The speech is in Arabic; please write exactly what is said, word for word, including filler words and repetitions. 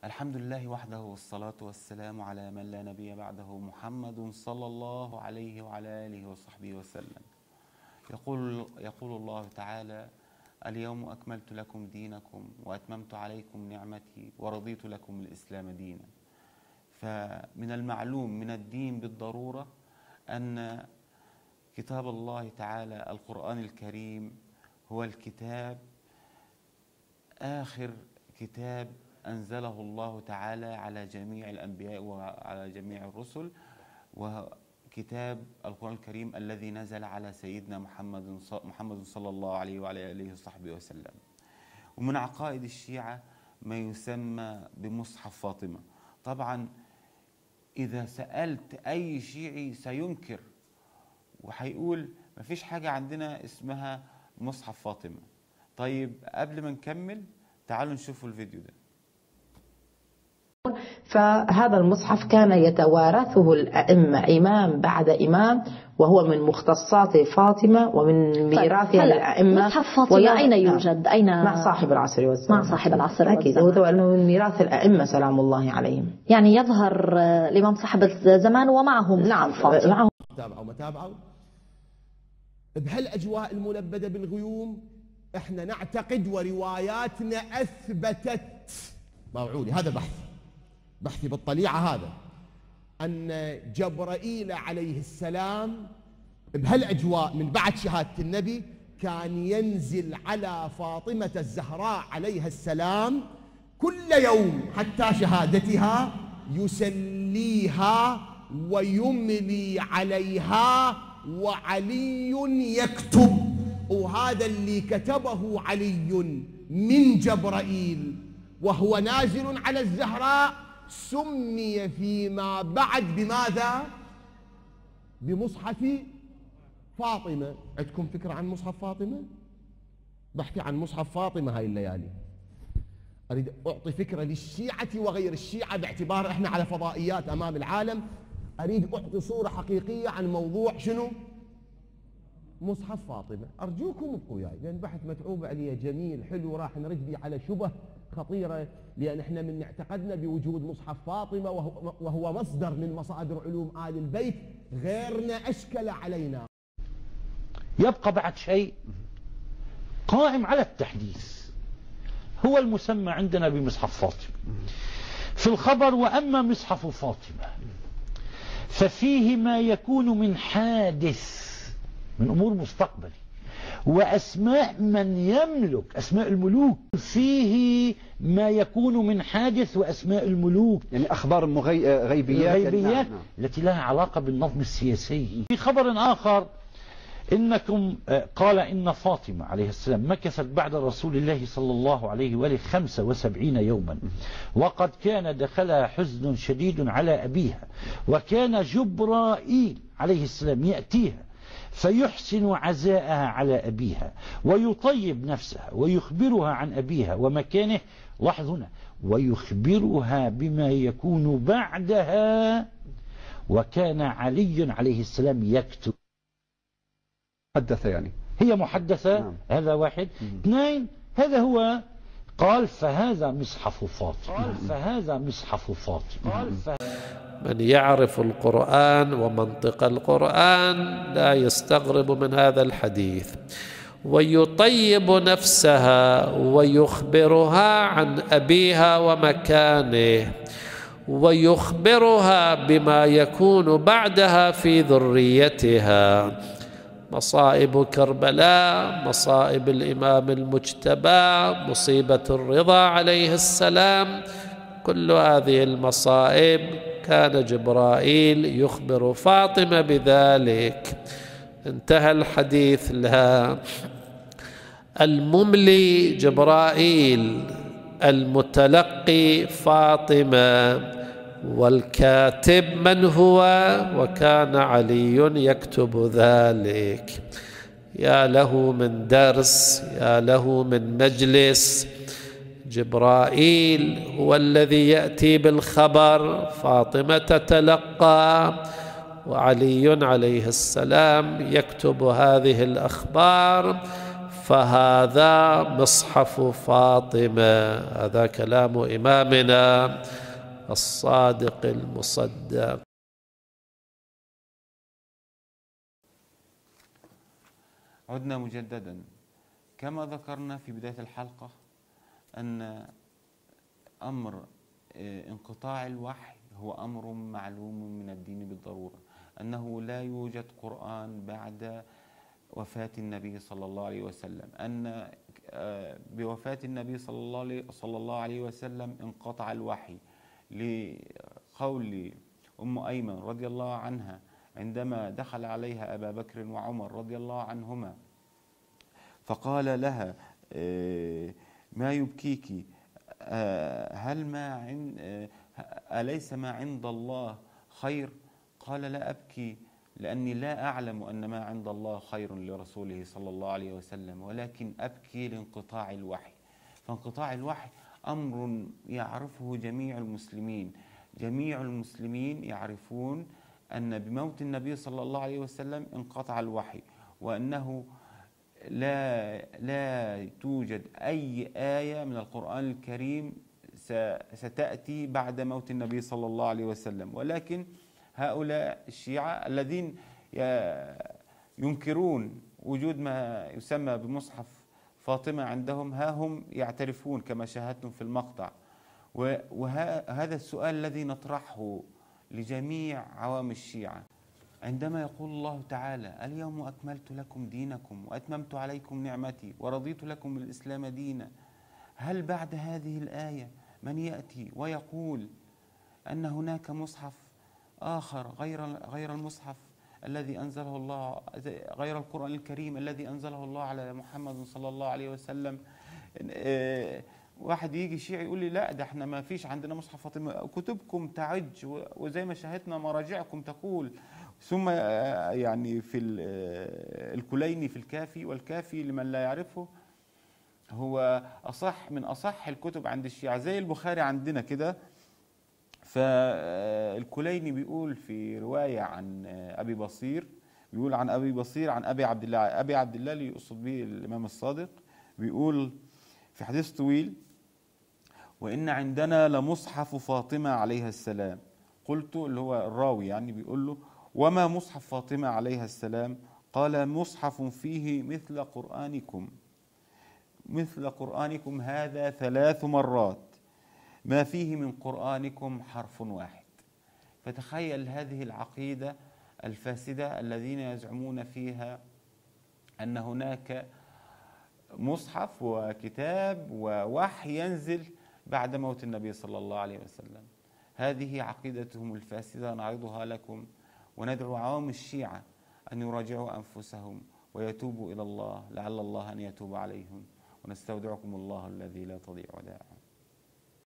الحمد لله وحده والصلاة والسلام على من لا نبي بعده محمد صلى الله عليه وعلى آله وصحبه وسلم. يقول, يقول الله تعالى: اليوم أكملت لكم دينكم وأتممت عليكم نعمتي ورضيت لكم الإسلام دينا. فمن المعلوم من الدين بالضرورة أن كتاب الله تعالى القرآن الكريم هو الكتاب آخر كتاب أنزله الله تعالى على جميع الأنبياء وعلى جميع الرسل، وكتاب القرآن الكريم الذي نزل على سيدنا محمد محمد صلى الله عليه وعلى آله وصحبه وسلم. ومن عقائد الشيعة ما يسمى بمصحف فاطمة. طبعا إذا سألت أي شيعي سينكر وهيقول ما فيش حاجة عندنا اسمها مصحف فاطمة. طيب قبل ما نكمل تعالوا نشوفوا الفيديو ده. فهذا المصحف كان يتوارثه الأئمة إمام بعد إمام، وهو من مختصات فاطمة ومن ميراثها للأئمة. مصحف فاطمة أين يوجد؟ أين؟ مع صاحب العصر والزمان. مع صاحب العصر أكيد، هو من ميراث الأئمة سلام الله عليهم. يعني يظهر الإمام صاحب الزمان ومعه مصحف نعم فاطمة. معه. تابعوا ما تابعوا بهالأجواء الملبدة بالغيوم. احنا نعتقد ورواياتنا أثبتت، باوعولي هذا بحث بحثي بالطليعة هذا، أن جبرائيل عليه السلام بهالأجواء من بعد شهادة النبي كان ينزل على فاطمة الزهراء عليها السلام كل يوم حتى شهادتها، يسليها ويملي عليها وعلي يكتب. وهذا اللي كتبه علي من جبرائيل وهو نازل على الزهراء سمي فيما بعد بماذا؟ بمصحف فاطمة. عندكم فكرة عن مصحف فاطمة؟ بحكي عن مصحف فاطمة هاي الليالي. أريد أعطي فكرة للشيعة وغير الشيعة باعتبار إحنا على فضائيات أمام العالم. أريد أعطي صورة حقيقية عن موضوع شنو؟ مصحف فاطمة. أرجوكم ابقوا وياي لأن بحث متعوب عليه جميل حلو، راح نرد على شبه خطيرة، لأن احنا من اعتقدنا بوجود مصحف فاطمة وهو, وهو مصدر من مصادر علوم آل البيت، غيرنا أشكل علينا. يبقى بعد شيء قائم على التحديث هو المسمى عندنا بمصحف فاطمة في الخبر. وأما مصحف فاطمة ففيه ما يكون من حادث من أمور مستقبلي وأسماء من يملك أسماء الملوك، فيه ما يكون من حادث وأسماء الملوك، يعني أخبار مغي... غيبيات, غيبيات نعم. التي لها علاقة بالنظم السياسي. في خبر آخر إنكم قال إن فاطمة عليه السلام مكثت بعد رسول الله صلى الله عليه وآله خمسة وسبعين يوما، وقد كان دخلها حزن شديد على أبيها، وكان جبرائيل عليه السلام يأتيها فيحسن عزاءها على أبيها ويطيب نفسها ويخبرها عن أبيها ومكانه. لاحظ هنا، ويخبرها بما يكون بعدها، وكان علي عليه السلام يكتب. محدثة يعني هي محدثة. نعم. هذا واحد. اثنين، هذا هو قال فهذا مصحف فاطمة. قال فهذا مصحف فاطمة. قال ف... من يعرف القرآن ومنطق القرآن لا يستغرب من هذا الحديث، ويطيب نفسها ويخبرها عن أبيها ومكانه، ويخبرها بما يكون بعدها في ذريتها. مصائب كربلاء، مصائب الإمام المجتبى، مصيبة الرضا عليه السلام، كل هذه المصائب كان جبرائيل يخبر فاطمة بذلك. انتهى الحديث لها. المملي جبرائيل، المتلقي فاطمة، والكاتب من هو؟ وكان علي يكتب ذلك. يا له من درس، يا له من مجلس. جبرائيل هو الذي يأتي بالخبر، فاطمة تتلقى، وعلي عليه السلام يكتب هذه الأخبار فهذا مصحف فاطمة. هذا كلام إمامنا الصادق المصدق. عدنا مجددا. كما ذكرنا في بداية الحلقة أن أمر انقطاع الوحي هو أمر معلوم من الدين بالضرورة، أنه لا يوجد قرآن بعد وفاة النبي صلى الله عليه وسلم، أن بوفاة النبي صلى الله عليه وسلم انقطع الوحي، لقول أم أيمن رضي الله عنها عندما دخل عليها أبا بكر وعمر رضي الله عنهما فقال لها ما يبكيك، هل ما عند أليس ما عند الله خير؟ قال لا أبكي لأني لا أعلم أن ما عند الله خير لرسوله صلى الله عليه وسلم، ولكن أبكي لانقطاع الوحي. فانقطاع الوحي أمر يعرفه جميع المسلمين، جميع المسلمين يعرفون أن بموت النبي صلى الله عليه وسلم انقطع الوحي، وأنه لا لا توجد أي آية من القرآن الكريم ستأتي بعد موت النبي صلى الله عليه وسلم. ولكن هؤلاء الشيعة الذين ينكرون وجود ما يسمى بمصحف فاطمة عندهم، ها هم يعترفون كما شاهدتم في المقطع. وهذا السؤال الذي نطرحه لجميع عوام الشيعة عندما يقول الله تعالى اليوم أكملت لكم دينكم وأتممت عليكم نعمتي ورضيت لكم الإسلام دينا، هل بعد هذه الآية من يأتي ويقول أن هناك مصحف آخر غير غير المصحف الذي أنزله الله، غير القرآن الكريم الذي أنزله الله على محمد صلى الله عليه وسلم؟ واحد يجي شيعي يقول لي لا ده احنا ما فيش عندنا مصحف فاطمة، كتبكم تعج وزي ما شاهدنا مراجعكم تقول. ثم يعني في الكليني في الكافي، والكافي لمن لا يعرفه هو أصح من أصح الكتب عند الشيعة زي البخاري عندنا كده. فالكليني بيقول في رواية عن أبي بصير، بيقول عن أبي بصير عن أبي عبد الله، أبي عبد الله اللي يقصد به الإمام الصادق، بيقول في حديث طويل وإن عندنا لمصحف فاطمة عليها السلام. قلت اللي هو الراوي يعني بيقول له وما مصحف فاطمة عليها السلام؟ قال مصحف فيه مثل قرآنكم، مثل قرآنكم هذا ثلاث مرات، ما فيه من قرآنكم حرف واحد. فتخيل هذه العقيدة الفاسدة الذين يزعمون فيها أن هناك مصحف وكتاب ووحي ينزل بعد موت النبي صلى الله عليه وسلم. هذه عقيدتهم الفاسدة نعرضها لكم، وندعو عوام الشيعة أن يراجعوا أنفسهم ويتوبوا إلى الله لعل الله أن يتوب عليهم، ونستودعكم الله الذي لا تضيع ودائعه.